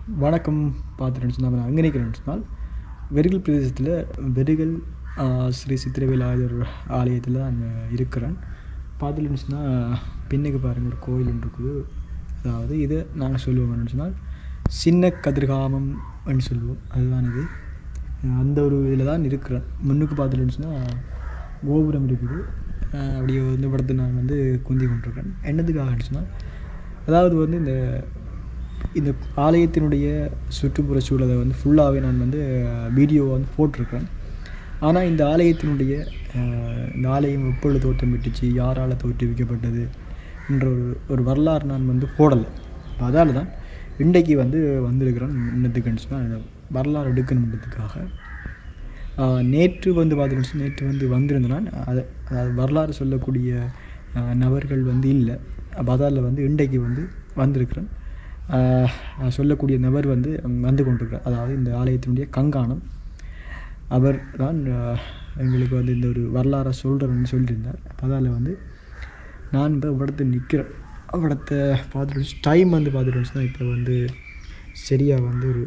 வணக்கம். பார்த்துட்டு சொன்னால் நான் எங்கே நிற்கிறேன்னு சொன்னால் வெறுகல் பிரதேசத்தில் வெறுகல் ஸ்ரீ சித்திரவேல் ஆயுதர் ஆலயத்தில் நான் இருக்கிறேன். பார்த்துட்டு சொன்னால் பின்னுக்கு பாருங்கள் ஒரு கோயில் ஒன்று இருக்குது. அதாவது இதை நாங்கள் சொல்லுவோம்னு சொன்னால் சின்ன கதிர்காமம்னு சொல்லுவோம். அதுதான் இது. அந்த ஒரு இதில் தான் இருக்கிறேன். முன்னுக்கு பார்த்துட்டு சொன்னால் கோபுரம் இருக்குது. அப்படியே வந்து படத்தை நான் வந்து குந்தி கொண்டிருக்கேன். என்னதுக்காகன்னு சொன்னால் அதாவது வந்து இந்த ஆலயத்தினுடைய சுற்றுப்புற சூழலை வந்து ஃபுல்லாகவே நான் வந்து வீடியோவை வந்து போட்டிருக்கிறேன். ஆனால் இந்த ஆலயத்தினுடைய இந்த ஆலயம் எப்பொழுது தோற்றமிட்டுச்சு, யாரால் தோற்றுவிக்கப்பட்டது என்ற ஒரு வரலாறு நான் வந்து போடலை. அதால் தான் இன்றைக்கு வந்து வந்திருக்கிறேன். என்னத்துக்குன்னு சொன்னால் வரலாறு எடுக்கணுன்றதுக்காக. நேற்று வந்து பார்த்துக்கிட்டு நேற்று வந்து வந்திருந்தேன். அதாவது வரலாறு சொல்லக்கூடிய நபர்கள் வந்து இல்லை. அப்போ அதால் வந்து இன்றைக்கு வந்து வந்திருக்கிறேன். சொல்லக்கூடிய நபர் வந்து கொண்டிருக்கிறார். அதாவது இந்த ஆலயத்தினுடைய கங்காணம் அவர் தான் எங்களுக்கு வந்து இந்த ஒரு வரலாறை சொல்கிறேன்னு சொல்லியிருந்தார். அதால் வந்து நான் இப்போ இடத்த நிற்கிறேன். இடத்த பார்த்துட்டு டைம் வந்து பார்த்துட்டு இப்போ வந்து சரியாக வந்து ஒரு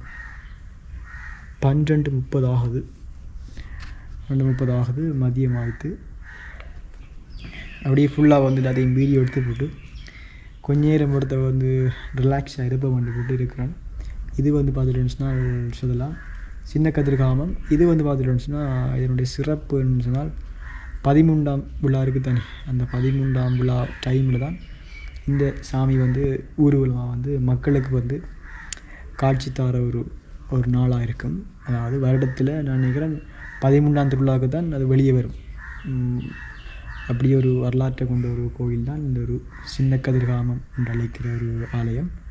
12:30 ஆகுது. 12:30 ஆகுது. மதியம் ஆகிட்டு அப்படியே ஃபுல்லாக வந்து அதையும் வீடியோ எடுத்து போட்டு கொஞ்ச நேரம் ஒருத்த வந்து ரிலாக்ஸாக இருப்பேன் பண்ணி போட்டு இருக்கிறேன். இது வந்து பார்த்துட்டு சொன்னால் சொல்லலாம் சின்ன கதிர்காமம். இது வந்து பார்த்துட்டு சொன்னால் இதனுடைய சிறப்புன்னு சொன்னால் 13ஆம் விழா இருக்குது தானே, அந்த 13ஆம் விழா டைமில் தான் இந்த சாமி வந்து ஊர்வலமாக வந்து மக்களுக்கு வந்து காட்சி தர ஒரு நாளாக இருக்கும். அதாவது வருடத்தில் நான் நினைக்கிறேன் 13ஆம் திருவிழாவுக்கு தான் அது வெளியே வரும். அப்படி ஒரு வரலாற்றை கொண்ட ஒரு கோயில் தான் இந்த ஒரு சின்ன கதிர்காமம் என்று அழைக்கிற ஒரு ஆலயம்.